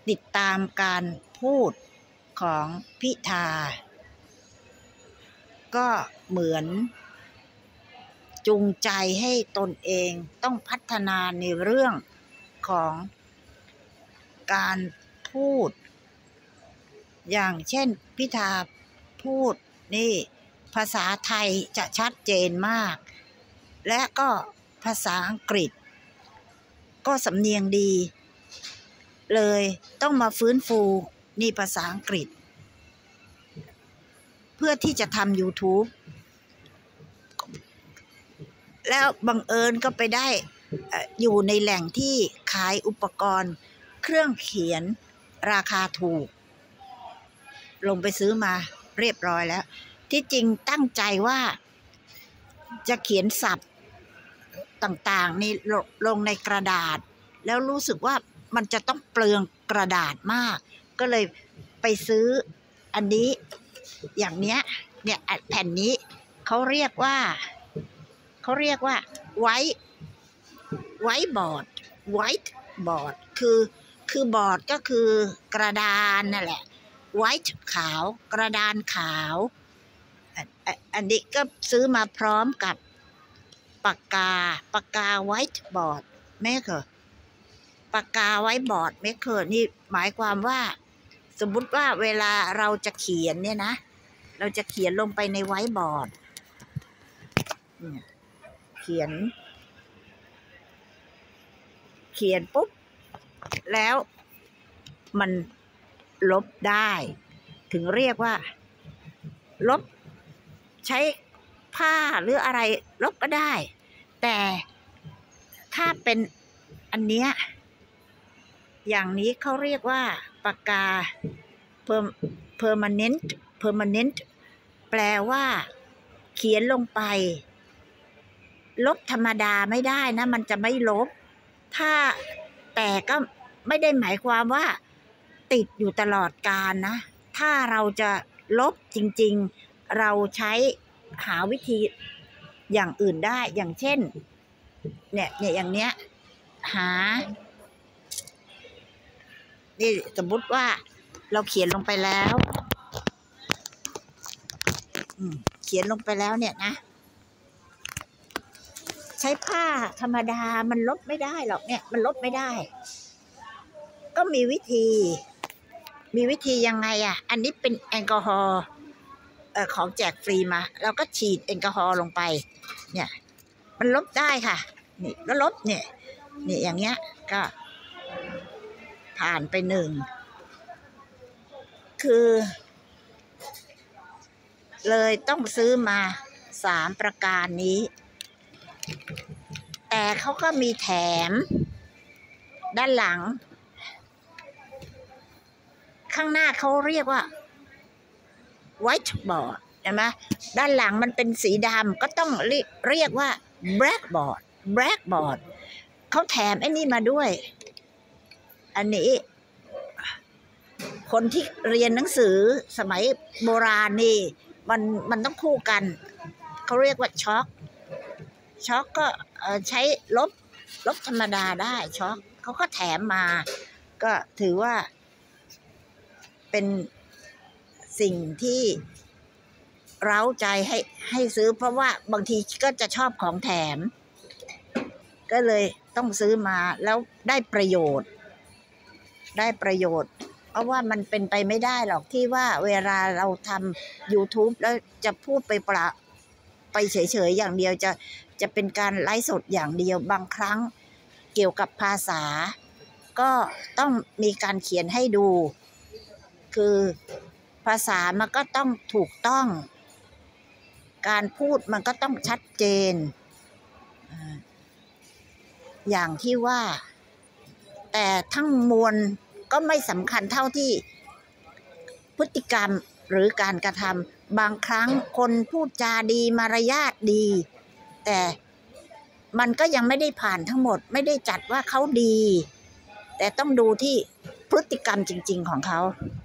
ติดตามการพูดของพิธาก็เหมือนจูงใจให้ตนเองต้องพัฒนาในเรื่องของการพูดอย่างเช่นพิธาพูดนี่ภาษาไทยจะชัดเจนมากและก็ภาษาอังกฤษก็สำเนียงดีเลยต้องมาฟื้นฟูนี่ภาษาอังกฤษเพื่อที่จะทำ YouTube แล้วบังเอิญก็ไปได้อยู่ในแหล่งที่ขายอุปกรณ์เครื่องเขียนราคาถูกลงไปซื้อมาเรียบร้อยแล้วที่จริงตั้งใจว่าจะเขียนศัพท์ต่างๆนี่ลงในกระดาษแล้วรู้สึกว่ามันจะต้องเปลืองกระดาษมากก็เลยไปซื้ออันนี้อย่างเนี้ยเนี่ยแผ่นนี้เขาเรียกว่าไวท์บอร์ดคือบอร์ดก็คือกระดานนั่นแหละไวท์ขาวกระดานขาวอันนี้ก็ซื้อมาพร้อมกับปากกาไวท์บอร์ดแม่ค่ะปากกาไวท์บอร์ดแม่ค่ะนี่หมายความว่าสมมุติว่าเวลาเราจะเขียนเนี่ยนะเราจะเขียนลงไปในไวท์บอร์ดเขียนปุ๊บแล้วมันลบได้ถึงเรียกว่าลบใช้ผ้าหรืออะไรลบก็ได้แต่ถ้าเป็นอันเนี้ยอย่างนี้เขาเรียกว่าปากกา permanent แปลว่าเขียนลงไปลบธรรมดาไม่ได้นะมันจะไม่ลบแต่ก็ไม่ได้หมายความว่าติดอยู่ตลอดกาลนะถ้าเราจะลบจริงๆเราใช้หาวิธีอย่างอื่นได้อย่างเช่นเนี่ยอย่างเนี้ยนี่สมมติว่าเราเขียนลงไปแล้วเนี่ยนะใช้ผ้าธรรมดามันลบไม่ได้หรอกเนี่ยมันลบไม่ได้ก็มีวิธียังไงอ่ะอันนี้เป็นแอลกอฮอล์ของแจกฟรีมาเราก็ฉีดแอลกอฮอล์ลงไปเนี่ยมันลบได้ค่ะนี่ก็ลบเนี่ยอย่างเงี้ยก็ผ่านไป1คือเลยต้องซื้อมา3ประการนี้แต่เขาก็มีแถมด้านหลังข้างหน้าเขาเรียกว่าไวท์บอร์ดใช่ไหมด้านหลังมันเป็นสีดำก็ต้องเรียกว่าแบล็กบอร์ดเขาแถมไอ้นี่มาด้วยอันนี้คนที่เรียนหนังสือสมัยโบราณนี่มันต้องคู่กันเขาเรียกว่าช็อกก็ใช้ลบธรรมดาได้ช็อกเขาก็แถมมาก็ถือว่าเป็นสิ่งที่เร้าใจให้ซื้อเพราะว่าบางทีก็จะชอบของแถมก็เลยต้องซื้อมาแล้วได้ประโยชน์เพราะว่ามันเป็นไปไม่ได้หรอกที่ว่าเวลาเราทำ YouTube แล้วจะพูดไปเฉยๆอย่างเดียวจะเป็นการไลฟ์สดอย่างเดียวบางครั้งเกี่ยวกับภาษาก็ต้องมีการเขียนให้ดูคือภาษามันก็ต้องถูกต้องการพูดมันก็ต้องชัดเจนอย่างที่ว่าแต่ทั้งมวลก็ไม่สำคัญเท่าที่พฤติกรรมหรือการกระทำบางครั้งคนพูดจาดีมารยาทดีแต่มันก็ยังไม่ได้ผ่านทั้งหมดไม่ได้จัดว่าเขาดีแต่ต้องดูที่พฤติกรรมจริงๆของเขา